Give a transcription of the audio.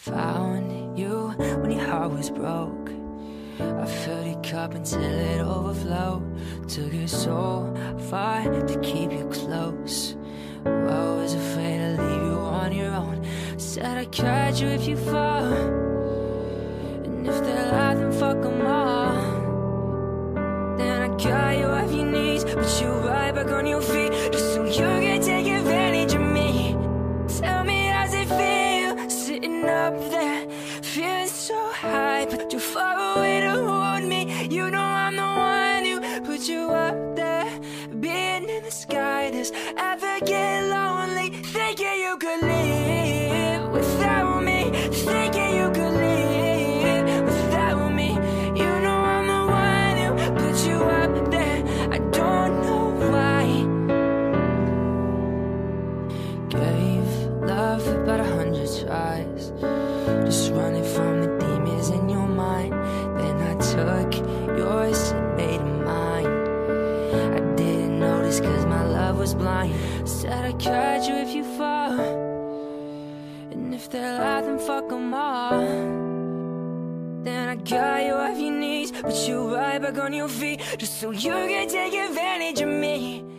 Found you when your heart was broke. I filled your cup until it overflowed. Took it so far to keep you close. I was afraid to leave you on your own. Said I'd catch you if you fall, and if they lie, then fuck them all. Then I got you off your knees, put you right back on your feet, just so you can take advantage of me. Tell me, how's it feel sitting up there, feeling so high, but too far away to hold me? You know I'm the one who put you up there. Being in the sky, does ever get lonely? Thinking you could live without me, thinking you could live without me. You know I'm the one who put you up there. I don't know why. Gave love about 100 tries, just running from the demons in your mind. Then I took yours and made it mine. I didn't notice cause my love was blind. Said I'd catch you if you fall, and if they lie, then fuck them all. Then I got you off your knees, put you right back on your feet, just so you can take advantage of me.